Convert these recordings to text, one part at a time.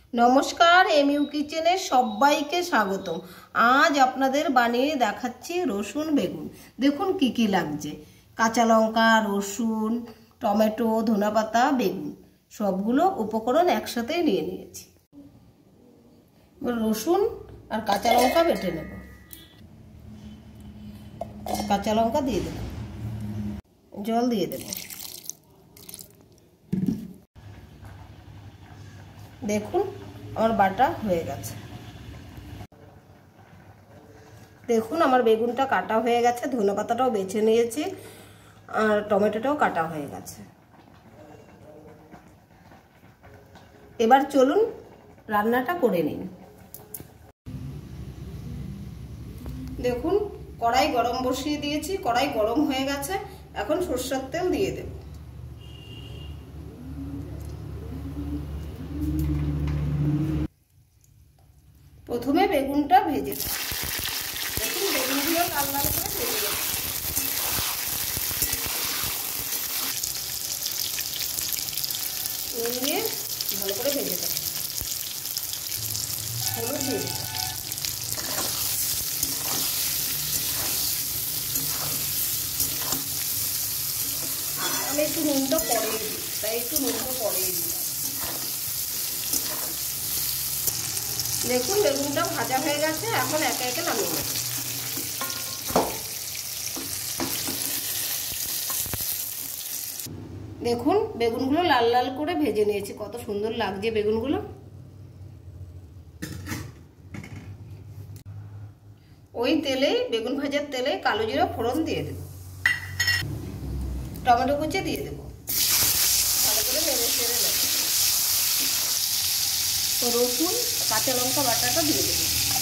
নমস্কার, এমইউ কিচেনে সবাইকে স্বাগতম। আজ আপনাদের বানিয়ে দেখাচ্ছি রসুন বেগুন। দেখুন কি কি লাগছে। কাঁচা লঙ্কা, রসুন, টমেটো, ধনেপাতা, বেগুন সবগুলো উপকরণ একসাথে নিয়ে নিয়েছি। রসুন আর কাঁচা লঙ্কা বেটে নেব। কাঁচা লঙ্কা দিয়ে দেব, জল দিয়ে দেব। দেখুন আমার বাটা হয়ে গেছে। দেখুন আমার বেগুনটা কাটা হয়ে গেছে, ধনেপাতাটাও বেছে নিয়েছি আর টমেটোটাও কাটা হয়ে গেছে। এবার চলুন রান্নাটা করে নিন। দেখুন কড়াই গরম বসিয়ে দিয়েছি, কড়াই গরম হয়ে গেছে। এখন সরষের তেল দিয়ে দেব। প্রথমে বেগুনটা ভেজে দেব। দেখুন বেগুনগুলো লাল লাল করে ভেজে দেব। নুন দিয়ে ভালো করে ভেজে দেব। হলুদ দিয়ে দেব। আমি একটু নুনটা পরিয়ে দিই, তাই একটু নুনটা পরিয়ে দিলাম। দেখুন বেগুনটা ভাজা হয়ে গেছে, এখন একে একে নামিয়ে নেব। দেখুন বেগুনগুলো লাল লাল করে ভেজে নিয়েছি, কত সুন্দর লাগছে বেগুনগুলো। ওই তেলে, বেগুন ভাজার তেলে কালো জিরা ফোড়ন দিয়ে দেব। টমেটো কুচি দিয়ে দেব, ভালো করে নেড়ে চেড়ে নেব। রসুন কাঁচা লঙ্কা বাটাটা দিয়ে দেব।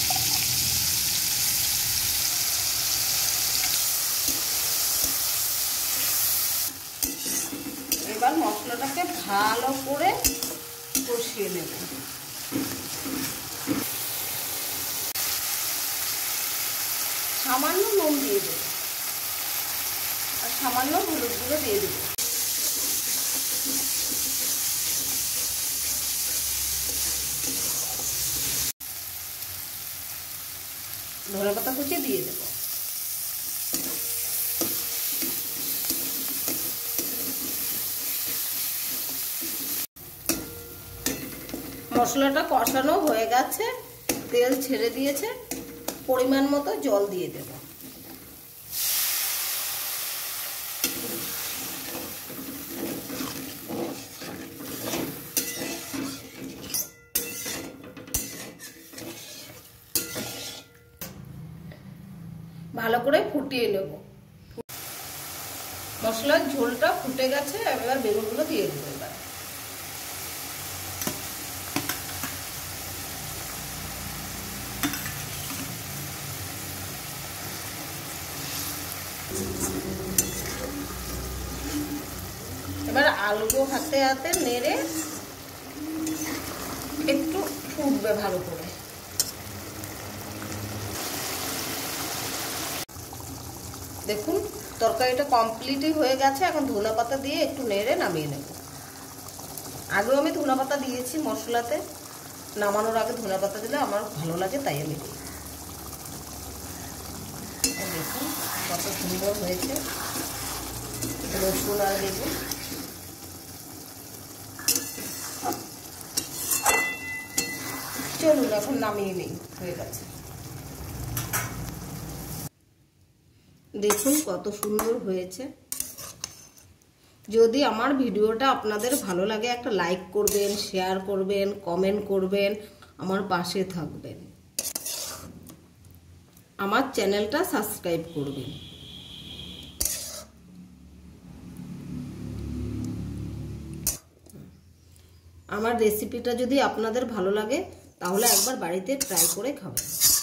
এবার মশলাটাকে ভালো করে কষিয়ে নেব। সামান্য নুন দিয়ে দেব আর সামান্য হলুদ গুঁড়ো দিয়ে দেব। ধনেপাতা কুচি দিয়ে দেব। মশলাটা কষানো হয়ে গেছে, তেল ছেড়ে দিয়েছে। পরিমাণ মতো জল দিয়ে দেব। ভালো করে ফুটিয়ে নেব। মশলার ঝোলটা ফুটে গেছে, এবার বেগুনগুলো দিয়ে দেবো। এবার আলুগুলো হাতে হাতে নেড়ে একটু ফুটবে ভালো করে। দেখুন তরকারিটা কমপ্লিটই হয়ে গেছে। এখন ধনেপাতা দিয়ে একটু নেড়ে নামিয়ে নেব। আগেও আমি ধনেপাতা দিয়েছি মশলাতে, নামানোর আগে ধনেপাতা দিলে আমার ভালো লাগে, তাই আমি দিই। দেখুন কত সুন্দর হয়েছে রসুন আর বেগুন। চলুন এখন নামিয়ে নিই, হয়ে গেছে। দেখুন কত সুন্দর হয়েছে। যদি আমার ভিডিওটা আপনাদের ভালো লাগে একটা লাইক করবেন, শেয়ার করবেন, কমেন্ট করবেন, আমার পাশে থাকবেন, আমার চ্যানেলটা সাবস্ক্রাইব করবেন। আমার রেসিপিটা যদি আপনাদের ভালো লাগে তাহলে একবার বাড়িতে ট্রাই করে খাবেন।